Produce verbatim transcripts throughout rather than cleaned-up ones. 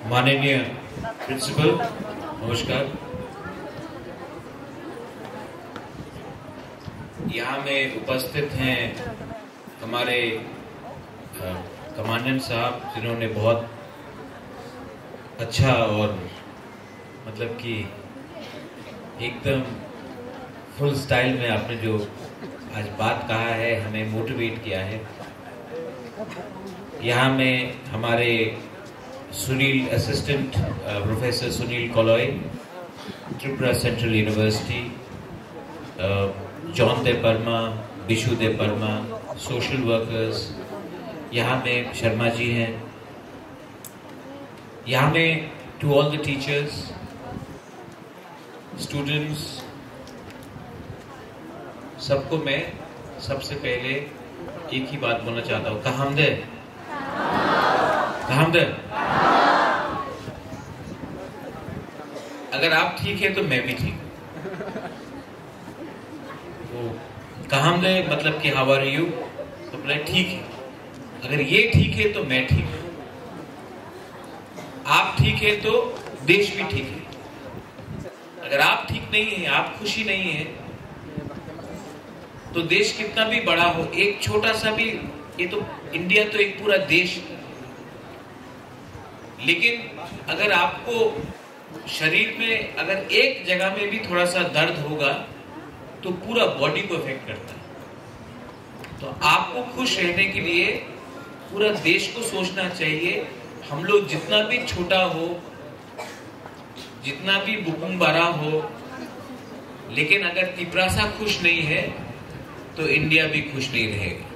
माननीय प्रिंसिपल, नमस्कार। यहाँ में उपस्थित हैं हमारे कमांडेंट साहब, जिन्होंने बहुत अच्छा और मतलब कि एकदम फुल स्टाइल में आपने जो आज बात कहा है, हमें मोटिवेट किया है। यहाँ में हमारे Sunil assistant professor Sunil Koloy, Tripura central university, John Debbarma, Bishu Debbarma, social workers, यहाँ में शर्मा जी हैं। यहाँ में to all the teachers, students, सबको मैं सबसे पहले एक ही बात बोलना चाहता हूँ, कहाँ हमदे कहाँ हमदे। अगर आप ठीक है तो मैं भी ठीक हूँ। तो कहाँ हमदे मतलब कि हाउ आर यू, तो बोले ठीक है। अगर ये ठीक है तो मैं ठीक हूँ, आप ठीक है तो देश भी ठीक है। अगर आप ठीक नहीं है, आप खुशी नहीं है, तो देश कितना भी बड़ा हो, एक छोटा सा भी, ये तो इंडिया तो एक पूरा देश, लेकिन अगर आपको शरीर में अगर एक जगह में भी थोड़ा सा दर्द होगा तो पूरा बॉडी को इफेक्ट करता है। तो आपको खुश रहने के लिए पूरा देश को सोचना चाहिए। हम लोग जितना भी छोटा हो, जितना भी बुकुम्बारा हो, लेकिन अगर तिपरासा खुश नहीं है तो इंडिया भी खुश नहीं रहेगा।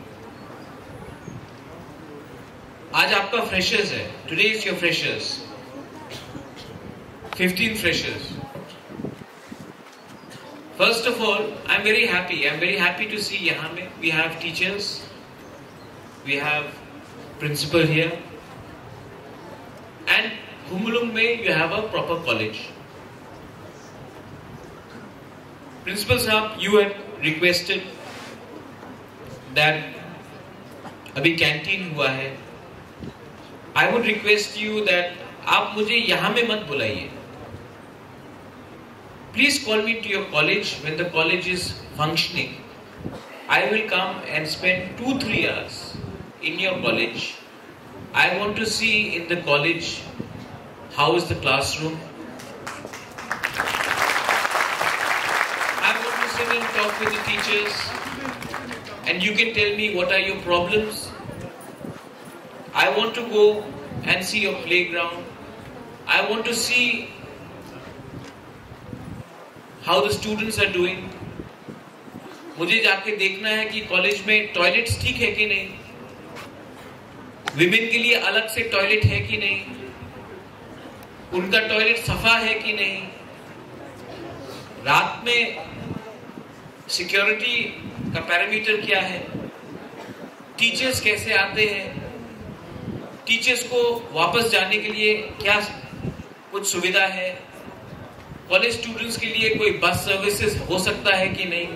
आज आपका फ्रेशर्स है, today is your freshers, fifteen freshers. First of all I am very happy, I am very happy to see यहाँ में we have teachers, we have principal here, and Khumulwng में you have a proper college. Principal साहब, you had requested that अभी canteen हुआ है, I would request you that आप मुझे यहां में मत बुलाइए। Please call me to your college when the college is functioning. I will come and spend two three hours in your college. I want to see in the college how is the classroom. I want to sit and talk with the teachers and you can tell me what are your problems. I want to go and see your playground. I want to see how the students are doing. मुझे जाके देखना है कि college में toilets ठीक है कि नहीं, विमेन के लिए अलग से टॉयलेट है कि नहीं, उनका टॉयलेट सफा है कि नहीं, रात में सिक्योरिटी का पैरामीटर क्या है, टीचर्स कैसे आते हैं, टीचर्स को वापस जाने के लिए क्या कुछ सुविधा है, कॉलेज स्टूडेंट्स के लिए कोई बस सर्विसेज हो सकता है कि नहीं।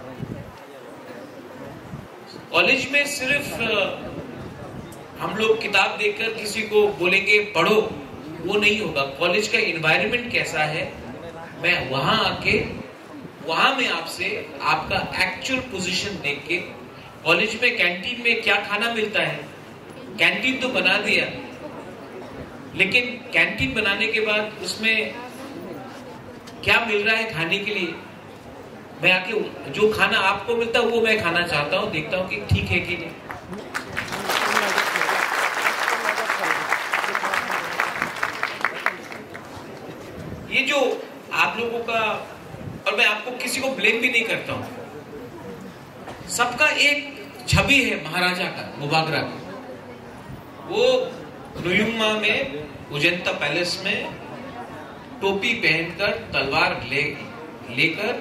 कॉलेज में सिर्फ हम लोग किताब देखकर किसी को बोलेंगे पढ़ो, वो नहीं होगा। कॉलेज का एनवायरनमेंट कैसा है, मैं वहां आके वहां में आपसे आपका एक्चुअल पोजीशन देख के, कॉलेज में कैंटीन में क्या खाना मिलता है, कैंटीन तो बना दिया, लेकिन कैंटीन बनाने के बाद उसमें क्या मिल रहा है खाने के लिए, मैं आके जो खाना आपको मिलता है वो मैं खाना चाहता हूं, देखता हूं कि ठीक है कि नहीं। ये जो आप लोगों का, और मैं आपको किसी को ब्लेम भी नहीं करता हूं, सबका एक छवि है महाराजा का, मुबागरा का। वो नुयुमा में उजंता पैलेस में टोपी पहनकर, तलवार ले लेकर,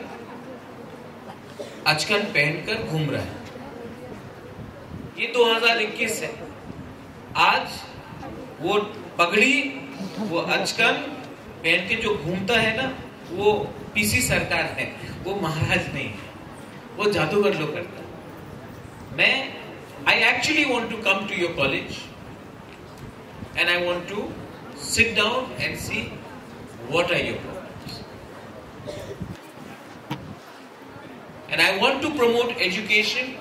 अचकन पहनकर घूम रहा है। ये दो हज़ार इक्कीस है। आज वो पगड़ी, वो अचकन पहन के जो घूमता है ना, वो पीसी सरकार है, वो महाराज नहीं है, वो जादूगर लोग करता है। मैं I actually want to come to your college and I want to sit down and see what are your problems. And I want to promote education.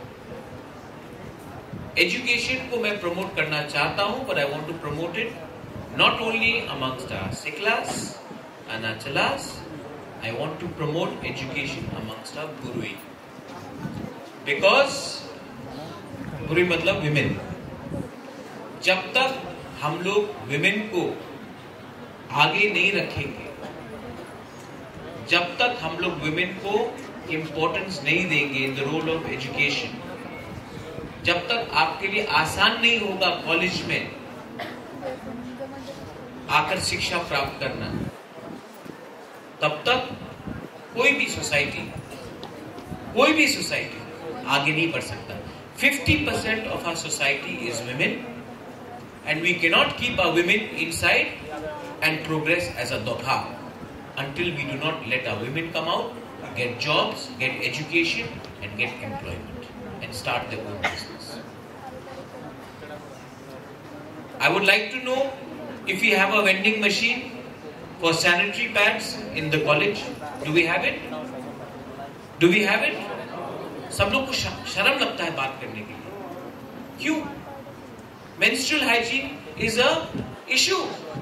Education को मैं promote करना चाहता हूँ, but I want to promote it not only amongst our Siklas and our Chalas. I want to promote education amongst our Burui. Because Burui मतलब women. जब तक हम लोग women को आगे नहीं रखेंगे, जब तक हम लोग women को importance नहीं देंगे in the role of education, जब तक आपके लिए आसान नहीं होगा कॉलेज में आकर शिक्षा प्राप्त करना, तब तक कोई भी सोसाइटी कोई भी सोसाइटी आगे नहीं बढ़ सकता. fifty percent of our society is women and we cannot keep our women inside and progress as a dogha until we do not let our women come out, get jobs, get education and get employment and start their own business. I would like to know if we have a vending machine for sanitary pads in the college. Do we have it? Do we have it? सब लोग को शर्म लगता है बात करने के लिए. क्यों? Menstrual hygiene is a issue.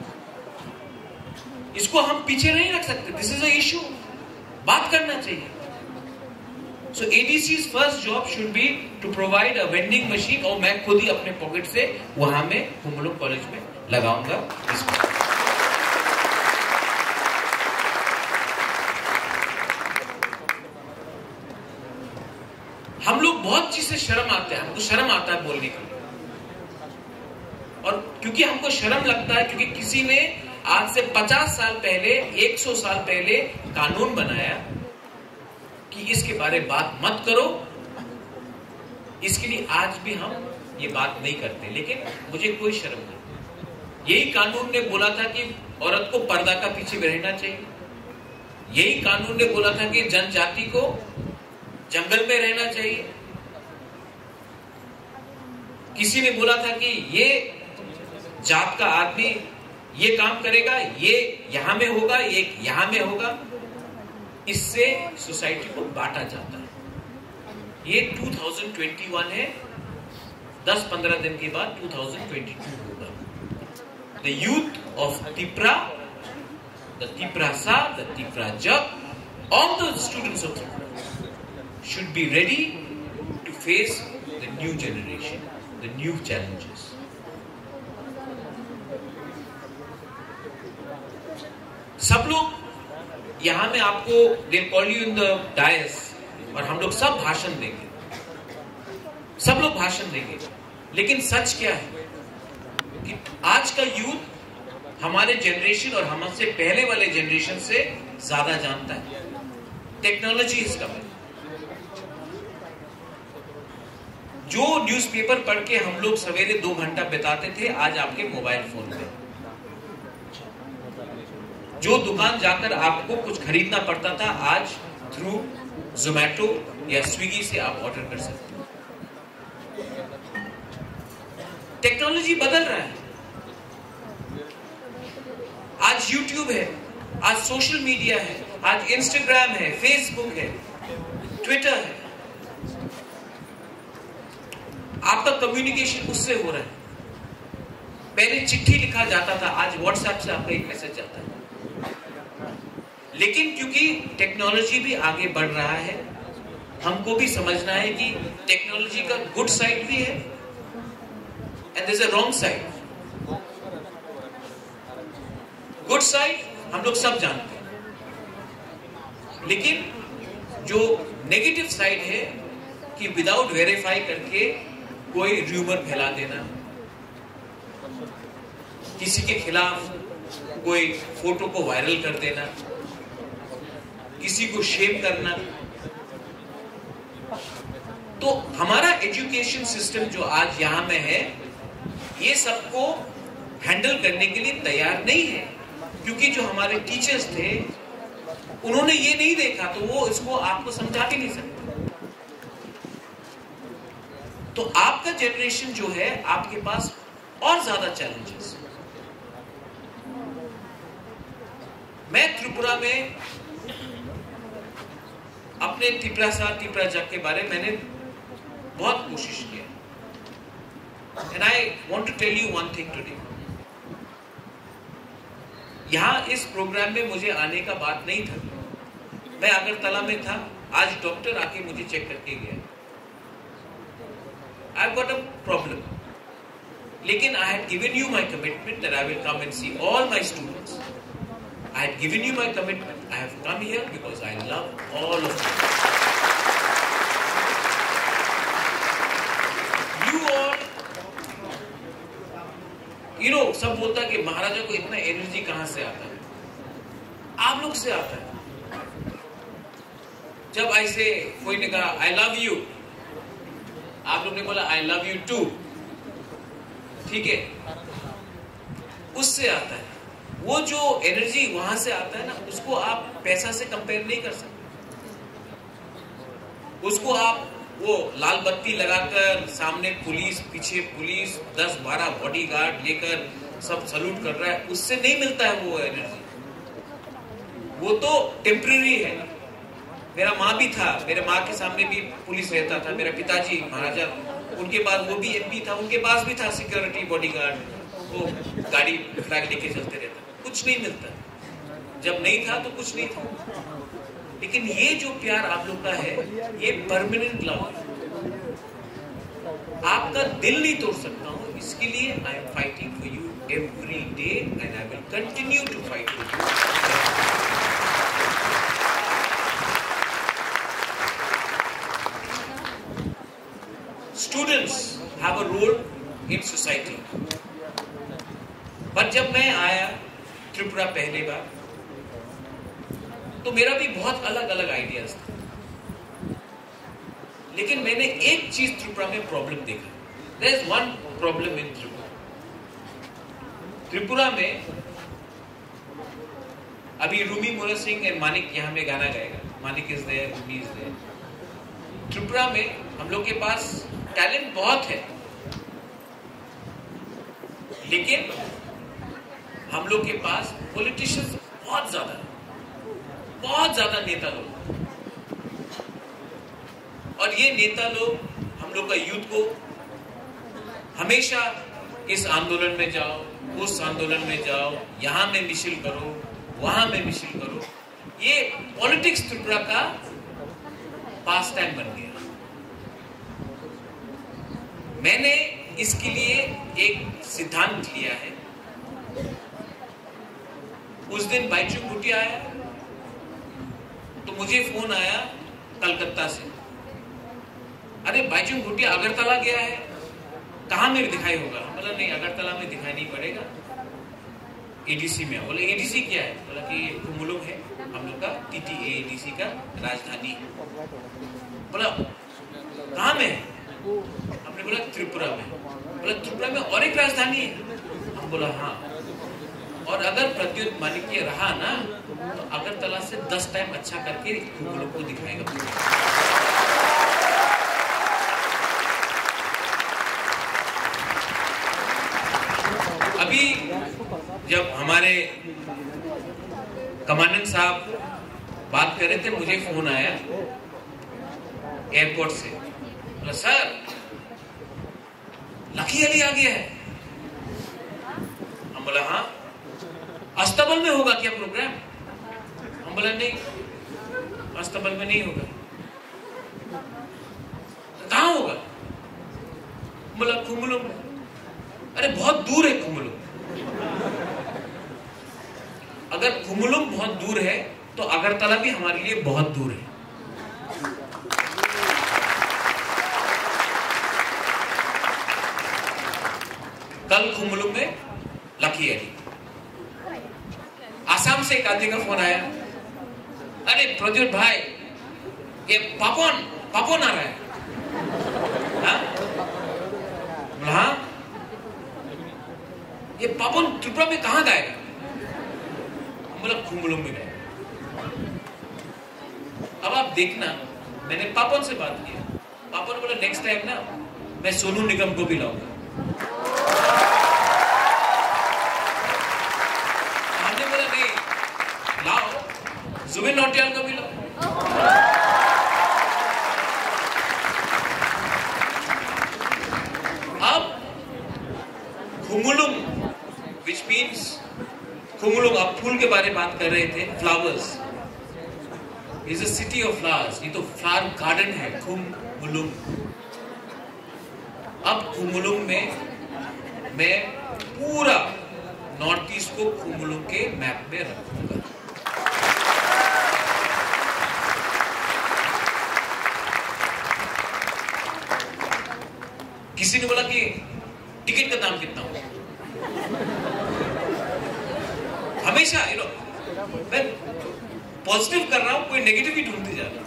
इसको हम पीछे नहीं रख सकते. This is a issue. बात करना चाहिए. So A D C's first job should be to provide a vending machine. और मैं खुद ही अपने पॉकेट से वहां में हुमलों कॉलेज में लगाऊंगा इसको. हम लोग बहुत चीज से शर्म आते हैं. हमको शर्म आता है बोलने के लिए, और क्योंकि हमको शर्म लगता है क्योंकि किसी ने आज से पचास साल पहले, सौ साल पहले कानून बनाया कि इसके बारे में बात मत करो. इसके लिए आज भी हम ये बात नहीं करते, लेकिन मुझे कोई शर्म नहीं. यही कानून ने बोला था कि औरत को पर्दा का पीछे रहना चाहिए. यही कानून ने बोला था कि जनजाति को जंगल में रहना चाहिए. किसी ने बोला था कि ये जात का आदमी ये काम करेगा, ये यहां में होगा, ये यहां में होगा. इससे सोसाइटी को बांटा जाता है. ये दो हज़ार इक्कीस है. दस पंद्रह दिन के बाद दो हज़ार बाईस होगा. The youth of Tipra, the Tiprasa, the Tipra Jag, all the students of Tripura should be ready to face the new generation, the new challenges. सब लोग यहां में आपको they'll call you in the dais और हम लोग सब भाषण देंगे, सब लोग भाषण देंगे. लेकिन सच क्या है कि आज का यूथ हमारे जनरेशन और हमसे पहले वाले जनरेशन से ज्यादा जानता है. Technology is coming. जो न्यूज़पेपर पढ़ के हम लोग सवेरे दो घंटा बिताते थे, आज आपके मोबाइल फोन में. जो दुकान जाकर आपको कुछ खरीदना पड़ता था, आज थ्रू जोमैटो या स्विगी से आप ऑर्डर कर सकते हो. टेक्नोलॉजी बदल रहा है. आज यूट्यूब है, आज सोशल मीडिया है, आज इंस्टाग्राम है, फेसबुक है, ट्विटर है. आपका कम्युनिकेशन उससे हो रहा है. पहले चिट्ठी लिखा जाता था, आज व्हाट्सएप से आपका एक मैसेज जाता है. लेकिन क्योंकि टेक्नोलॉजी भी आगे बढ़ रहा है, हमको भी समझना है कि टेक्नोलॉजी का गुड साइड भी है and there is a wrong side. Good side हम लोग सब जानते हैं, लेकिन जो नेगेटिव साइड है कि विदाउट वेरीफाई करके कोई र्यूमर फैला देना, किसी के खिलाफ कोई फोटो को वायरल कर देना, किसी को शेम करना. तो हमारा एजुकेशन सिस्टम जो आज यहां में है, ये सबको हैंडल करने के लिए तैयार नहीं है. क्योंकि जो हमारे टीचर्स थे उन्होंने ये नहीं देखा, तो वो इसको आपको समझा भी नहीं सकते. तो आपका जनरेशन जो है, आपके पास और ज्यादा चैलेंजेस. मैं त्रिपुरा में अपने तिपरा सा तिपरा जग के बारे में मैंने बहुत कोशिश किया। And I want to tell you one thing today. यहां इस प्रोग्राम में मुझे आने का बात नहीं था। मैं अगरतला में था, आज डॉक्टर आके मुझे चेक करके गया। I've got a problem. लेकिन I had given you my commitment that I will come and see all my students. I had given you my commitment. I have come here because I love all of you. You all, you know, सब बोलता है कि महाराजा को इतना energy कहां से आता है? आप लोग से आता है। जब ऐसे कोई ने कहा I love you, आप लोग ने बोला आई लव यू टू, ठीक है, उससे आता है। वो जो एनर्जी वहां से आता है ना, उसको आप पैसा से कंपेयर नहीं कर सकते। उसको आप वो लाल बत्ती लगाकर सामने पुलिस, पीछे पुलिस, दस बारह बॉडीगार्ड लेकर सब सल्यूट कर रहा है, उससे नहीं मिलता है वो एनर्जी। वो तो टेम्पररी है। मेरा माँ भी था, मेरे माँ के सामने भी पुलिस रहता था। मेरा पिताजी महाराजा, उनके पास वो भी एमपी था, उनके पास भी था सिक्योरिटी बॉडीगार्ड, वो गाड़ी फ्लैग लेके चलते रहता। कुछ नहीं मिलता। जब नहीं था तो कुछ नहीं था। लेकिन ये जो प्यार आप लोग का है, ये परमानेंट लव है। आपका दिल नहीं तोड़ सकता हूँ, इसके लिए I am fighting for you every day and I will continue to fight for you. Students have a role in society. पर जब मैं आया त्रिपुरा पहली बार, तो मेरा भी बहुत अलग अलग आइडियाज था। लेकिन मैंने एक चीज त्रिपुरा में प्रॉब्लम देखा। There is one problem in Tripura. Tripura में अभी रूमी मोरा सिंह और मानिक यहाँ में गाना गाएगा। Manik is there, Rumi is there. Tripura में हम लोग के पास टैलेंट बहुत है, लेकिन हम लोग के पास पॉलिटिशियंस बहुत ज्यादा है, बहुत ज्यादा नेता लोग। और ये नेता लोग हम लोग का यूथ को हमेशा इस आंदोलन में जाओ, उस आंदोलन में जाओ, यहां में मिशिल करो, वहां में मिशिल करो। ये पॉलिटिक्स त्रिपुरा का पास टाइम बन गया। मैंने इसके लिए एक सिद्धांत लिया है। उस दिन बाइचू भूटिया आया तो मुझे फोन आया कलकत्ता से, अरे बाइचू भूटिया अगरतला गया है, कहां में दिखाई होगा? बोला नहीं, अगरतला में दिखाई नहीं पड़ेगा, एडीसी में। बोले एडीसी क्या है? बोला कि कुमुलुंग है हम लोग का, टीटीए एडीसी का राजधानी। बोला कहां में है? हमने बोला त्रिपुरा में। बोला त्रिपुरा में और एक राजधानी है? हम बोला हाँ। और अगर प्रद्युत माणिक्य रहा ना, तो अगरतला से दस टाइम अच्छा करके कुमुलुंग को दिखाएगा। अभी जब हमारे कमांडेंट साहब बात कर रहे थे, मुझे फोन आया एयरपोर्ट से। बोला सर लकी अली आ गया है। हम बोला हाँ। अस्तबल में होगा क्या प्रोग्राम? हम बोला नहीं, अस्तबल में नहीं होगा। कहां होगा? बोला कुमुलुंग में। अरे बहुत दूर है कुमुलुंग। अगर कुमुलुंग बहुत दूर है तो अगरतला भी हमारे लिए बहुत दूर है। कल कुमुलुंग में लकी अली। आसाम से एक आदमी का फोन आया, अरे प्रद्युत भाई ये पापोन पापोन आ रहा है। हाँ? हाँ? ये पापोन त्रिपुरा में कहां गाएगा? बोला कुमुलुंग में गाएगा। अब आप देखना, मैंने पापोन से बात किया। पापोन बोला नेक्स्ट टाइम ना मैं सोनू निगम को भी लाऊंगा। हमने बोला नहीं, तुम्हें नौटियाल का मिला। अब खुमुलुम, which means खुमुलुम, आप फूल के बारे में बात कर रहे थे, flowers, is a city of flowers. ये तो फ्लावर गार्डन है खुमुलुम। अब खुमुलुम में मैं पूरा नॉर्थ ईस्ट को खुमुलुम के मैप में रखूंगा। किसी ने बोला कि टिकट का दाम कितना होगा? हमेशा यू नो मैं पॉजिटिव कर रहा हूं, कोई नेगेटिव ही ढूंढते जा रहा।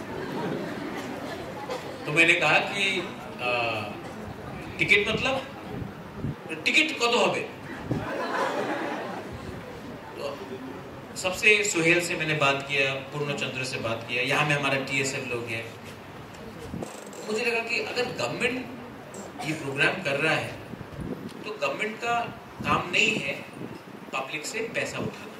तो मैंने कहा कि आ, टिकट मतलब टिकट कत होबे? तो सबसे सुहेल से मैंने बात किया, पूर्णचंद्र से बात किया, यहाँ में हमारा टीएसएफ लोग हैं। मुझे लगा कि अगर गवर्नमेंट ये प्रोग्राम कर रहा है तो गवर्नमेंट का काम नहीं है पब्लिक से पैसा उठाना।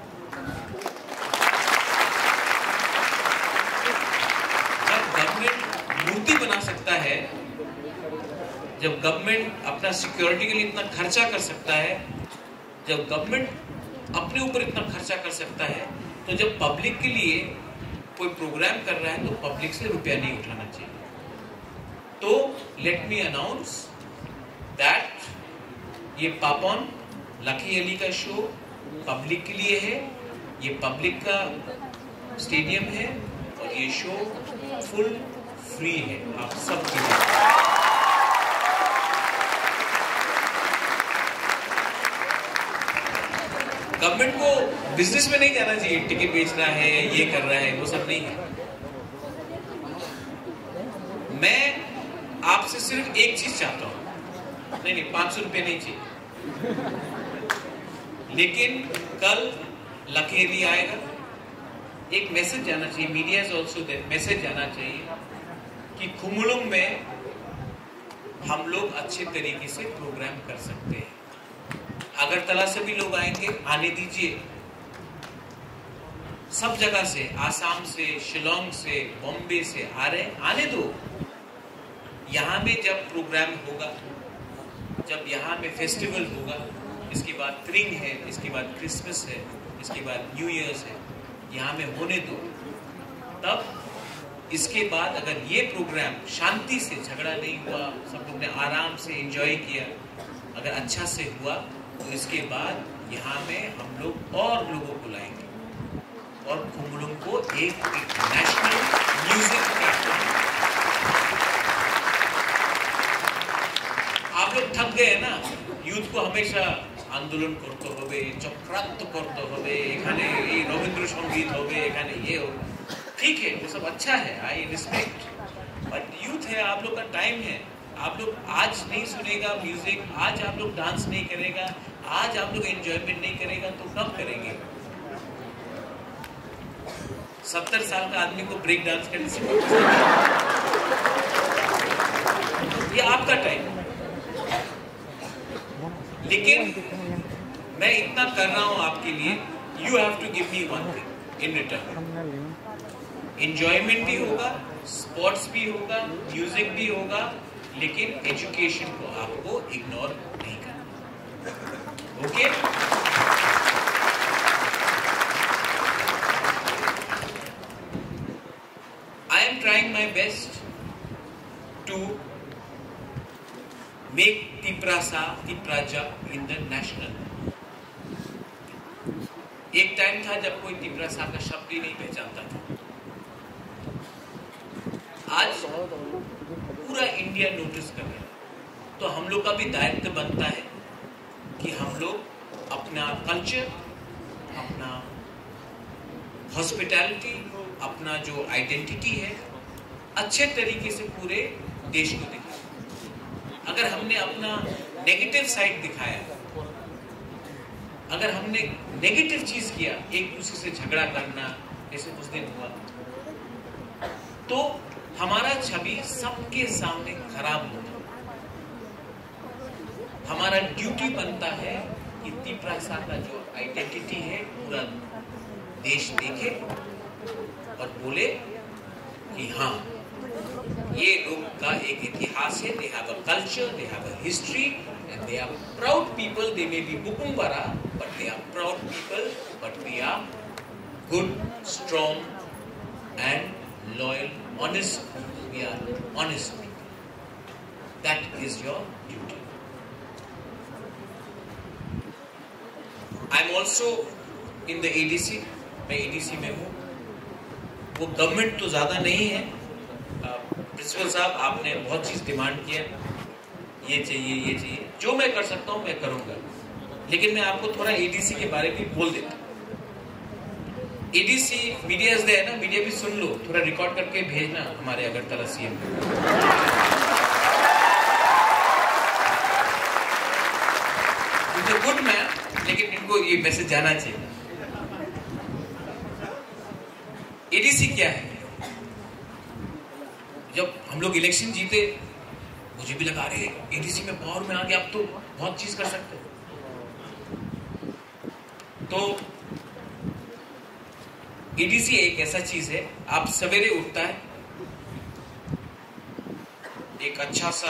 जब गवर्नमेंट मूर्ति बना सकता है, जब गवर्नमेंट अपना सिक्योरिटी के लिए इतना खर्चा कर सकता है, जब गवर्नमेंट अपने ऊपर इतना खर्चा कर सकता है, तो जब पब्लिक के लिए कोई प्रोग्राम कर रहा है तो पब्लिक से रुपया नहीं उठाना चाहिए। तो लेट मी अनाउंस दैट ये पापन लकी अली का शो पब्लिक के लिए है, ये पब्लिक का स्टेडियम है और ये शो फुल फ्री है आप सब के लिए। गवर्नमेंट को बिजनेस में नहीं जाना चाहिए, टिकट बेचना है, ये कर रहा है, वो सब नहीं है। मैं आपसे सिर्फ एक चीज चाहता हूं, नहीं नहीं पांच सौ रुपये नहीं चाहिए, लेकिन कल लकेली आएगा, एक मैसेज जाना चाहिए, media is also there, message जाना चाहिए कि खुमुलुम में हम लोग अच्छे तरीके से प्रोग्राम कर सकते हैं। अगरतला से भी लोग आएंगे, आने दीजिए, सब जगह से, आसाम से, शिलोंग से, बॉम्बे से आ रहे, आने दो। यहाँ में जब प्रोग्राम होगा, जब यहाँ में फेस्टिवल होगा, इसके बाद त्रिंग है, इसके बाद क्रिसमस है, इसके बाद न्यू ईयर्स है, यहाँ में होने दो। तब इसके बाद अगर ये प्रोग्राम शांति से, झगड़ा नहीं हुआ, सब लोग ने आराम से एंजॉय किया, अगर अच्छा से हुआ, तो इसके बाद यहाँ में हम लोग और लोगों को लाएंगे और खुमुलुम को एक, एक नेशनल म्यूजिक प्लेटफॉर्म। आप लोग थक गए ना, यूथ को हमेशा आंदोलन करते होबे, चक्रांत करते होबे, एखाने ये रविंद्र संगीत होबे, एखाने ये हो, ठीक है, वो सब अच्छा है, आई रिस्पेक्ट, बट यूथ है, आप लोग का टाइम है, आप लोग आज नहीं सुनेगा म्यूजिक, आज आप लोग डांस नहीं करेगा, आज आप लोग एंजॉयमेंट नहीं करेगा, तो कब करेंगे? सत्तर साल का आदमी को ब्रेक डांस करने से ये आपका टाइम। लेकिन मैं इतना कर रहा हूं आपके लिए, you have to give me one thing in return. Enjoyment भी होगा, स्पोर्ट्स भी होगा, म्यूजिक भी होगा, लेकिन एजुकेशन को आपको इग्नोर नहीं करना। Okay? I am trying my best to make Tiprasa Tipraja in the national. एक टाइम था जब कोई तिप्रासा का शब्द ही नहीं पहचानता था। आज पूरा इंडिया नोटिस कर रहा है, तो हम लोग का भी दायित्व बनता है कि हम लोग अपना कल्चर, अपना हॉस्पिटैलिटी, अपना जो आइडेंटिटी है, अच्छे तरीके से पूरे देश को दिखाएं। अगर हमने अपना नेगेटिव साइड दिखाया, अगर हमने नेगेटिव चीज किया, एक दूसरे से झगड़ा करना, जैसे कुछ दिन हुआ, तो हमारा छवि सबके सामने खराब होता है। हमारा ड्यूटी बनता है कि तिप्रासा का जो आइडेंटिटी है पूरा देश देखे, और बोले कि हाँ, ये लोग का एक इतिहास है, they have a culture, they have a history, and they are proud people. They may be Bukumbara, but they are proud people. But we are good, strong, and loyal, honest. We are honest people. That is your duty. I am also in the A D C. मैं A D C में हूँ. वो government तो ज्यादा नहीं है. Principal साहब, आपने बहुत चीज डिमांड किया, ये चाहिए ये चाहिए, जो मैं कर सकता हूँ मैं करूंगा, लेकिन मैं आपको थोड़ा A D C के बारे में बोल देता हूँ. A D C मीडिया है ना, मीडिया भी सुन लो, थोड़ा रिकॉर्ड करके भेजना हमारे अगरतला सीएम को. गुड मैन, लेकिन इनको ये मैसेज जाना चाहिए. A D C क्या है? जब हम लोग इलेक्शन जीते, मुझे भी लगा रहे A D C में पावर में आ गया, अब तो बहुत चीज कर सकते हो. तो A D C एक ऐसा चीज है, आप सवेरे उठता है, एक अच्छा सा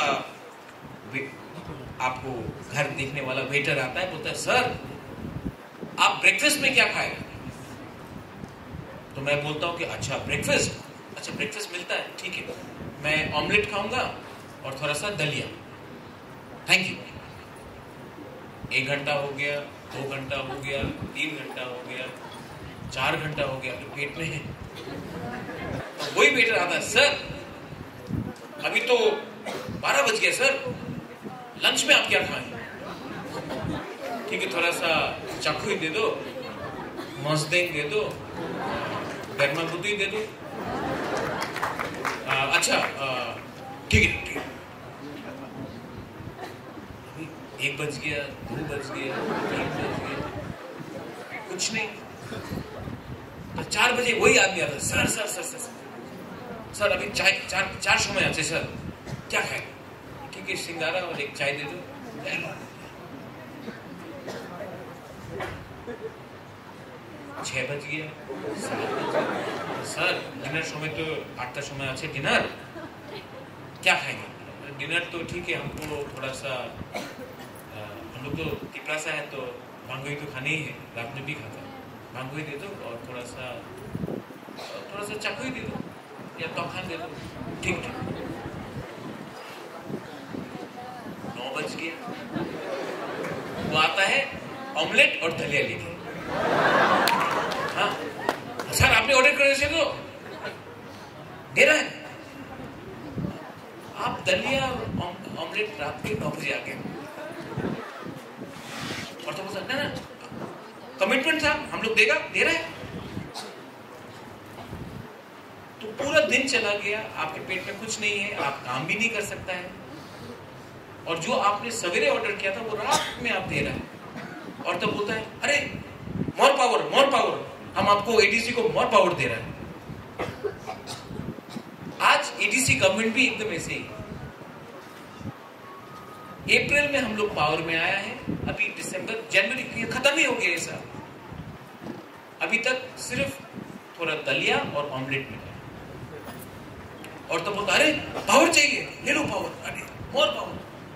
आपको घर देखने वाला वेटर आता है, बोलता है सर आप ब्रेकफास्ट में क्या खाएगा? तो मैं बोलता हूँ कि अच्छा ब्रेकफास्ट, अच्छा ब्रेकफास्ट मिलता है, ठीक है, मैं ऑमलेट खाऊंगा और थोड़ा सा दलिया, थैंक यू. एक घंटा हो गया, दो घंटा हो गया, तीन घंटा हो गया, चार घंटा हो गया, तो पेट में है. तो वही वेटर आता है, सर अभी तो बारह बज गया सर, लंच में आप क्या खाएं? ठीक है, थोड़ा सा चाकू ही दे दो, मस्देंग दे दो, गर्मा बुद्धि दे दो. आ, अच्छा ठीक है ठीक है. एक बज गया, दो बज गया, तीन बज गया, कुछ नहीं. तो चार बजे वही आदमी आता है, sir sir sir sir sir अभी चाय चार चार समय आते सर, क्या खाए? ठीक है, सिंगारा और एक चाय दे दो. छह बज गया, सात बज गया, सर डिनर समय तो आठटा समय अच्छे, डिनर क्या खाएंगे? डिनर तो ठीक है, हमको थोड़ा सा आ, हम लोग तो तिपरासा है तो भांगोई तो खाने ही है, रात में भी खाता है, भांगोई दे दो और थोड़ा सा थोड़ा सा चाकू दे दो या तोखान दे दो. ठीक ठीक. नौ बज गया, वो आता है ऑमलेट और दलिया लेके. हाँ सर आपने ऑर्डर कर से तो दे रहा है. आप दलिया ऑमलेट रात के नौ बजे आ गए और तो बोलता ना ना कमिटमेंट था, हम लोग देगा दे रहा है. तो पूरा दिन चला गया, आपके पेट में कुछ नहीं है, आप काम भी नहीं कर सकता है, और जो आपने सवेरे ऑर्डर किया था वो रात में आप दे रहा है. और तब बोलता है अरे मोर पावर मोर पावर, हम आपको A D C को मोर पावर दे रहा है. आज A D C गवर्नमेंट भी एकदम ऐसे ही. अप्रैल में हम लोग पावर में आया है, अभी दिसंबर जनवरी खत्म ही हो गया ये साल, अभी तक सिर्फ थोड़ा दलिया और ऑमलेट मिला. और तो बोलता अरे पावर चाहिए, ले लो पावर, अरे मोर पावर.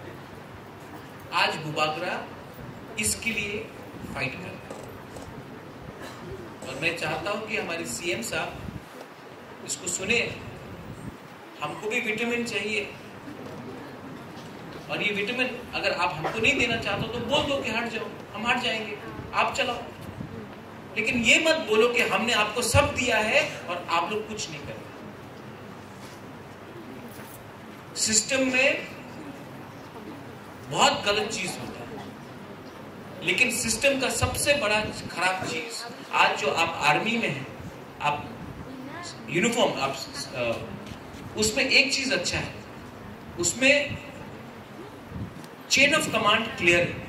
आज बुबागरा इसके लिए फाइट कर रहा है, और मैं चाहता हूं कि हमारे सीएम साहब इसको सुने. हमको भी विटामिन चाहिए, और ये विटामिन अगर आप हमको नहीं देना चाहते हो तो बोल दो कि हट जाओ, हम हट जाएंगे, आप चलाओ. लेकिन ये मत बोलो कि हमने आपको सब दिया है और आप लोग कुछ नहीं कर रहे. सिस्टम में बहुत गलत चीज होता है, लेकिन सिस्टम का सबसे बड़ा खराब चीज, आज जो आप आर्मी में हैं, आप यूनिफॉर्म, आप उसमें एक चीज अच्छा है, उसमें चेन ऑफ कमांड क्लियर है.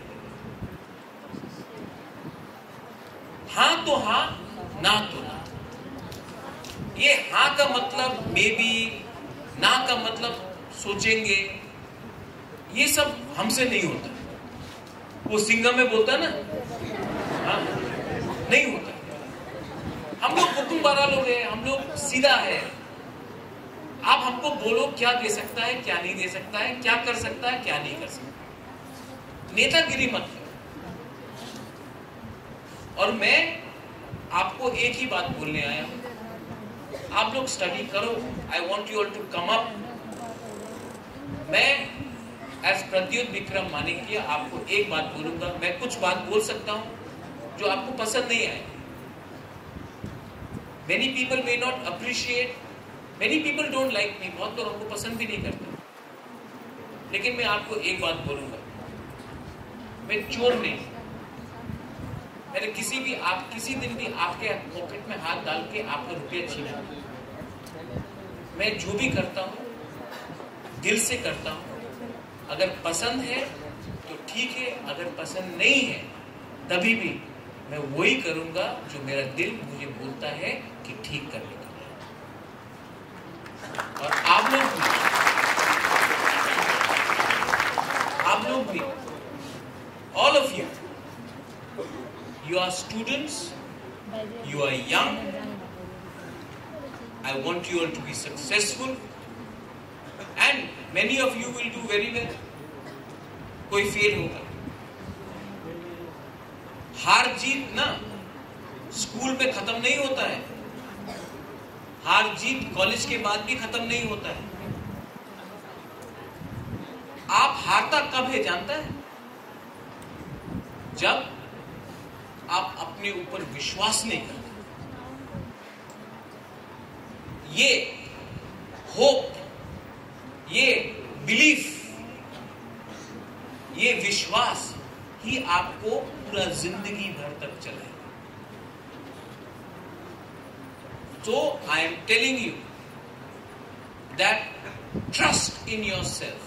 हाँ तो हाँ, ना तो ना. ये हाँ का मतलब मे बी, ना का मतलब सोचेंगे, ये सब हमसे नहीं होता. वो सिंगम में बोलता ना, हाँ नहीं होता. हम लोग तुम बारह लोग हैं, हम लोग सीधा है। आप हमको बोलो क्या दे सकता है, क्या नहीं दे सकता है, क्या कर सकता है, क्या नहीं कर सकता। नेतागिरी मत करो। और मैं आपको एक ही बात बोलने आया हूं, आप लोग स्टडी करो। I want you all to come up. मैं एज प्रद्युत विक्रम मानिकिया आपको एक बात बोलूंगा। मैं कुछ बात बोल सकता हूं जो आपको पसंद नहीं आए। Many people may not appreciate, many people don't like me, बहुत लोग हमको पसंद भी नहीं करते। लेकिन मैं आपको एक बात बोलूंगा, मैं चोर नहीं। मैंने किसी भी आप किसी दिन भी आपके पॉकेट में हाथ डाल के आपका रुपया छीना। मैं जो भी करता हूं दिल से करता हूं। अगर पसंद है तो ठीक है, अगर पसंद नहीं है तभी भी मैं वही करूंगा जो मेरा दिल मुझे बोलता है कि ठीक करने का। और आप लोग भी आप लोग भी all of you, you are students, you are young. I want you all to be successful and many of you will do very well. कोई फेल होगा। हार जीत ना स्कूल में खत्म नहीं होता है, हार जीत कॉलेज के बाद भी खत्म नहीं होता है। आप हारता कब है जानता है? जब आप अपने ऊपर विश्वास नहीं करते। ये होप, ये बिलीफ, ये विश्वास ही आपको पूरा जिंदगी भर तक चलाएगा। So I am telling you that trust in yourself.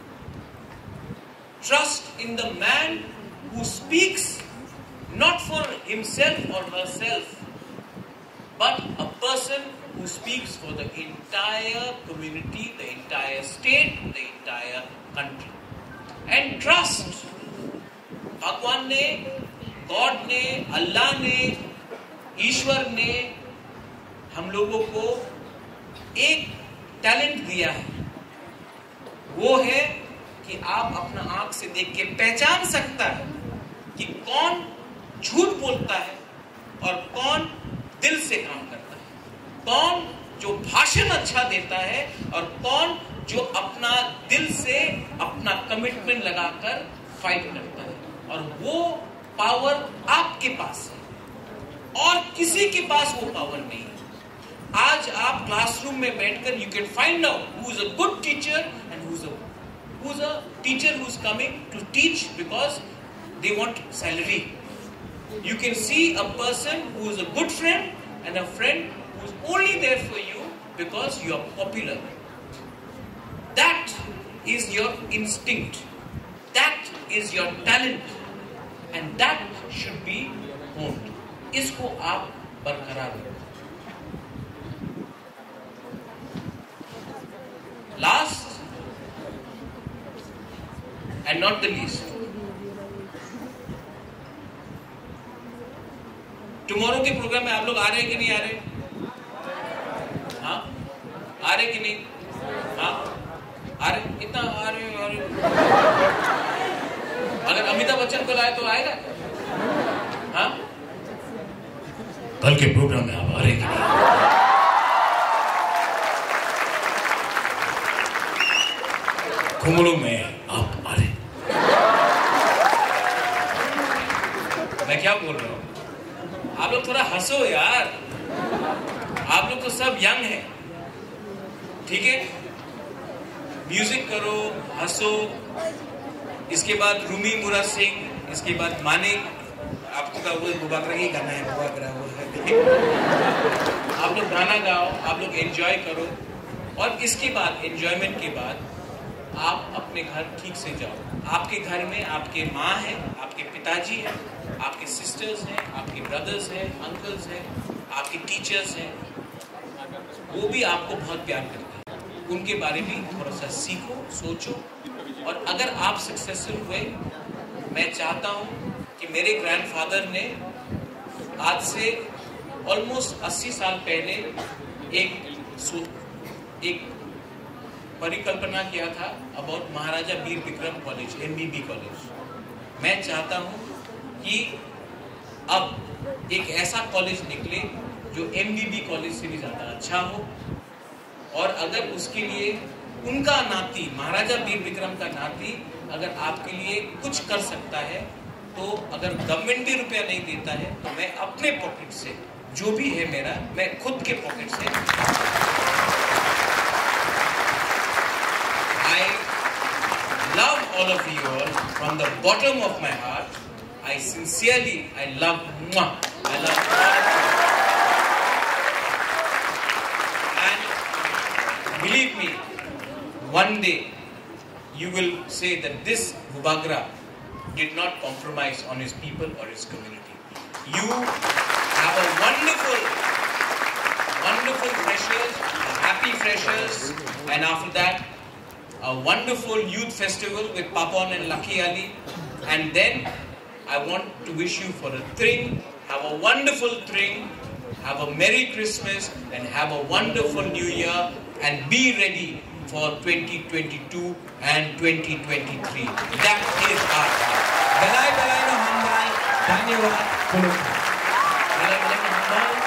Trust in the man who speaks not for himself or herself, but a person who speaks for the entire community, the entire state, the entire country. And trust, भगवान ने, God ने, अल्लाह ने, ईश्वर ने हम लोगों को एक talent दिया है। वो है कि आप अपना आंख से देख के पहचान सकता है कि कौन झूठ बोलता है और कौन दिल से काम करता है, कौन जो भाषण अच्छा देता है और कौन जो अपना दिल से अपना कमिटमेंट लगाकर फाइट करता है। और वो पावर आपके पास है और किसी के पास वो पावर नहीं है। आज आप क्लासरूम में बैठकर you can find out who is a good teacher and who is a who is a teacher who is coming to teach because they want salary. You can see a person who is a good friend and a friend who is only there for you because you are popular. That is your instinct. That is your talent. And that should be honed. इसको आप बरकरार रखें। Last and not the least, tomorrow के programme में आप लोग आ रहे हैं कि नहीं आ रहे? हाँ, आ रहे कि नहीं? हाँ, आ रहे? इतना आ रहे आ रहे अगर अमिताभ बच्चन को लाए तो आएगा? हाँ, कल के प्रोग्राम में आप आ रहे कि नहीं? कुमड़ू में आप आ रहे? मैं क्या बोल रहा हूँ? आप लोग थोड़ा हंसो यार, आप लोग तो सब यंग हैं, ठीक है? म्यूजिक करो, हंसो। इसके बाद रूमी मुरा सिंह, इसके बाद मानिक, आपको का वो बुबाकरा ही गाना है, बुबाकरा वो है। आप लोग गाना गाओ, आप लोग एंजॉय करो और इसके बाद एंजॉयमेंट के बाद आप अपने घर ठीक से जाओ। आपके घर में आपके माँ है, आपके पिताजी है, आपके सिस्टर्स हैं, आपके ब्रदर्स हैं, अंकल्स हैं, आपके टीचर्स हैं, वो भी आपको बहुत प्यार करते हैं। उनके बारे में थोड़ा सा सीखो, सोचो। और अगर आप सक्सेसफुल हुए, मैं चाहता हूँ कि मेरे ग्रैंडफादर ने आज से ऑलमोस्ट अस्सी साल पहले एक एक परिकल्पना किया था about Maharaja Bir Bikram college, MBB college. मैं चाहता हूं कि अब एक ऐसा कॉलेज निकले जो एमबीबी कॉलेज से भी ज्यादा अच्छा हो, और अगर उसके लिए उनका नाती, महाराजा वीर विक्रम का नाती अगर आपके लिए कुछ कर सकता है, तो अगर गवर्नमेंट भी रुपया नहीं देता है तो मैं अपने पॉकेट से, जो भी है मेरा, मैं खुद के पॉकेट से, I love all of you all from the bottom of my heart. I sincerely, I love, I love and believe me, one day you will say that this Bhubagra did not compromise on his people or his community. You have a wonderful, wonderful freshers, happy freshers, and after that, a wonderful youth festival with Papon and Lucky Ali. And then, I want to wish you for a thring, have a wonderful thring, have a Merry Christmas, and have a wonderful New Year, and be ready for twenty twenty-two and twenty twenty-three. That is our part. Belai belai no hambal. Dhanyawad. Belai belai no hambal.